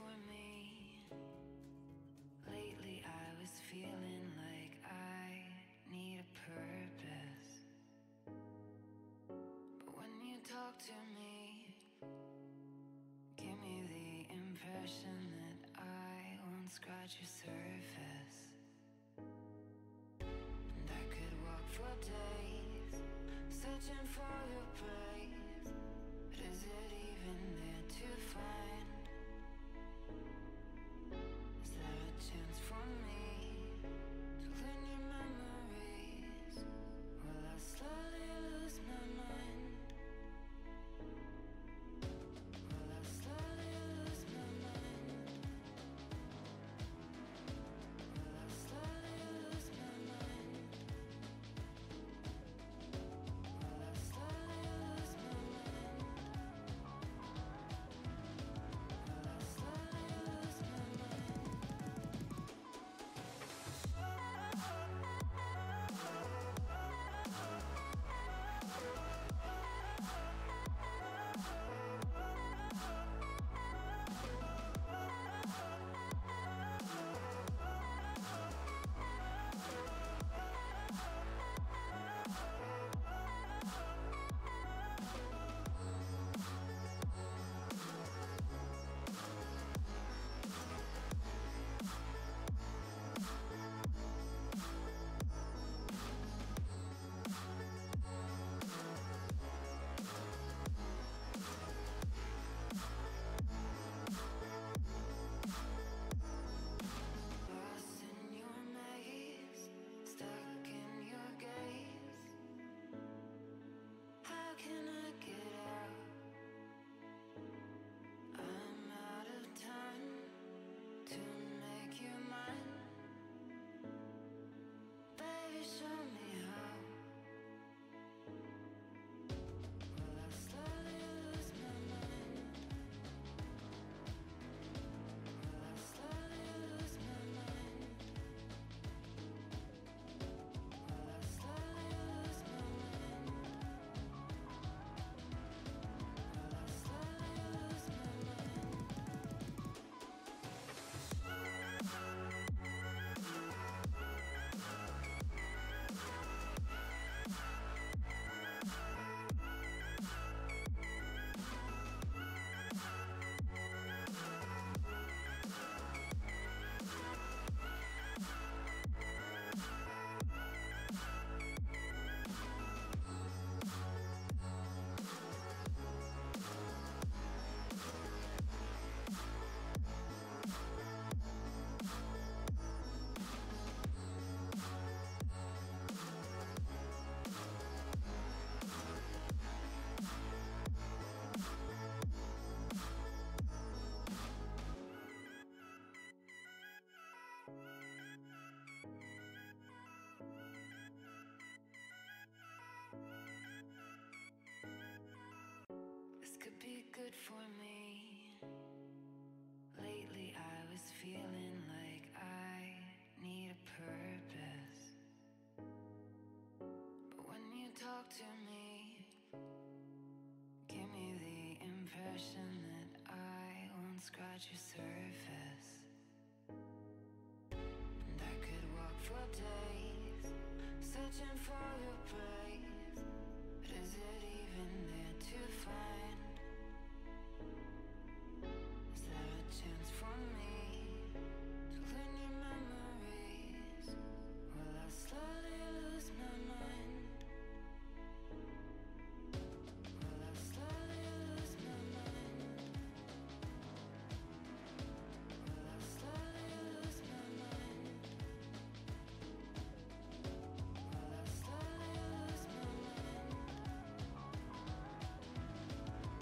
for me. Lately I was feeling like I need a purpose. But when you talk to me, give me the impression that I won't scratch your surface. And I could walk for days, searching for your praise. But is it even there to find? Is there a chance for me to learn your memories? Will I slowly lose my mind? Will I slowly lose my mind? Will I slowly lose my mind? Will I slowly lose my mind? Will I slowly lose my mind? Lost in your maze, stuck in your gaze. How can I get out? I'm out of time to make you mine. Baby, show me how. Will I slowly lose my mind? Will I slowly lose my mind? Will I slowly lose my mind? Will I slowly lose my mind? This could be good for me. Lately I was feeling like I need a purpose. But when you talk to me, give me the impression that I won't scratch your surface. And I could walk for days, searching for your praise. But is it even there to find? Is there a chance for me to learn your memories? Will I slowly lose my mind? Will I slowly lose my mind? Will I slowly lose my mind? Will I slowly lose my mind?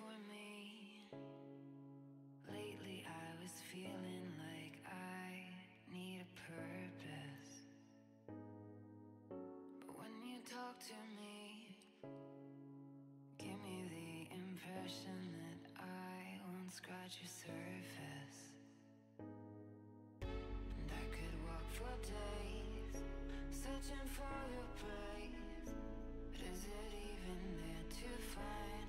for me. Lately I was feeling like I need a purpose. But when you talk to me, give me the impression that I won't scratch your surface. And I could walk for days, searching for your praise. But is it even there to find?